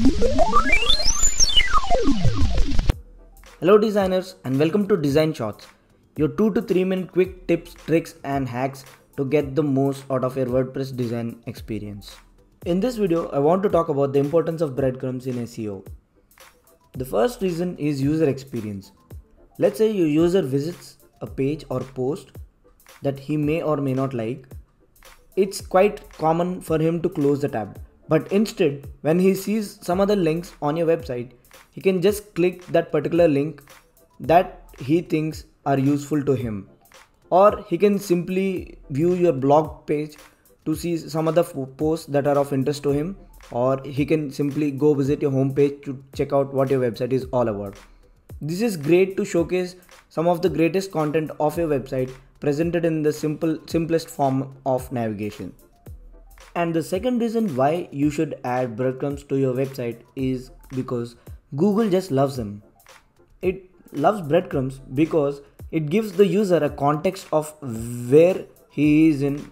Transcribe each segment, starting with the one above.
Hello designers and welcome to Design Shots, your 2 to 3 minute quick tips, tricks and hacks to get the most out of your WordPress design experience. In this video, I want to talk about the importance of breadcrumbs in SEO. The first reason is user experience. Let's say your user visits a page or post that he may or may not like. It's quite common for him to close the tab. But instead, when he sees some other links on your website, he can just click that particular link that he thinks are useful to him. Or he can simply view your blog page to see some other posts that are of interest to him. Or he can simply go visit your homepage to check out what your website is all about. This is great to showcase some of the greatest content of your website presented in the simplest form of navigation. And the second reason why you should add breadcrumbs to your website is because Google just loves them. It loves breadcrumbs because it gives the user a context of where he is in.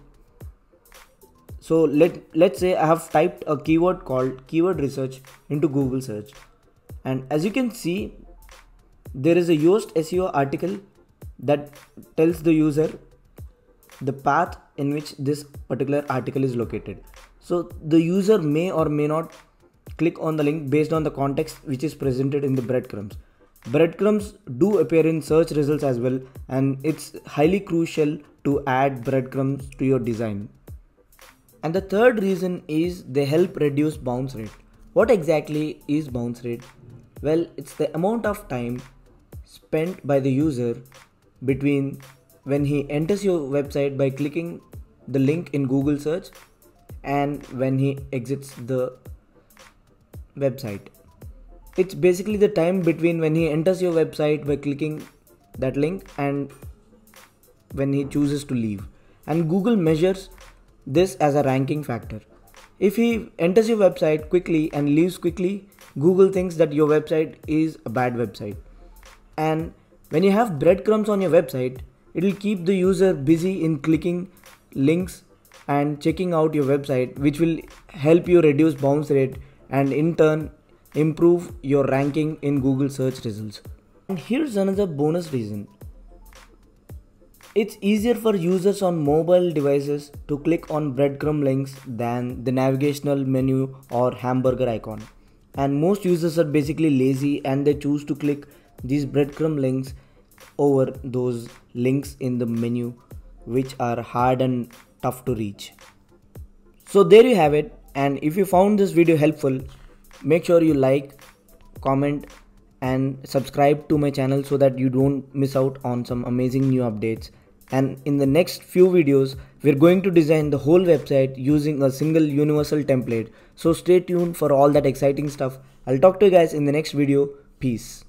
So let's say I have typed a keyword called keyword research into Google search. And as you can see, there is a Yoast SEO article that tells the user the path in which this particular article is located. So the user may or may not click on the link based on the context which is presented in the breadcrumbs. Breadcrumbs do appear in search results as well, and it's highly crucial to add breadcrumbs to your design. And the third reason is they help reduce bounce rate. What exactly is bounce rate? Well, it's the amount of time spent by the user between when he enters your website by clicking the link in Google search and when he exits the website. It's basically the time between when he enters your website by clicking that link and when he chooses to leave. And Google measures this as a ranking factor. If he enters your website quickly and leaves quickly, Google thinks that your website is a bad website. And when you have breadcrumbs on your website, it will keep the user busy in clicking links and checking out your website, which will help you reduce bounce rate and in turn improve your ranking in Google search results. And here's another bonus reason. It's easier for users on mobile devices to click on breadcrumb links than the navigational menu or hamburger icon. And most users are basically lazy and they choose to click these breadcrumb links over those links in the menu which are hard and tough to reach. So there you have it. And if you found this video helpful, make sure you like, comment and subscribe to my channel so that you don't miss out on some amazing new updates. And in the next few videos, we're going to design the whole website using a single universal template. So stay tuned for all that exciting stuff. I'll talk to you guys in the next video. Peace.